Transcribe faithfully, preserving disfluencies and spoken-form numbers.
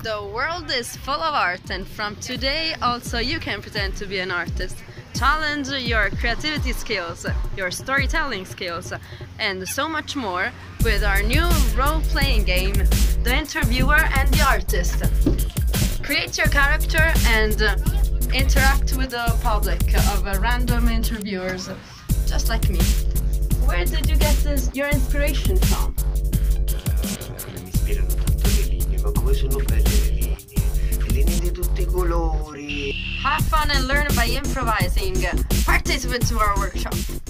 The world is full of art, and from today also you can pretend to be an artist. Challenge your creativity skills, your storytelling skills, and so much more with our new role-playing game, The Interviewer and the Artist. Create your character and uh, interact with the public of uh, random interviewers, just like me. Where did you get this, your inspiration from? Mi ispirano tanto le linee, ma come sono belle le linee, le linee di tutti i colori. Have fun and learn by improvising. Participate to our workshop.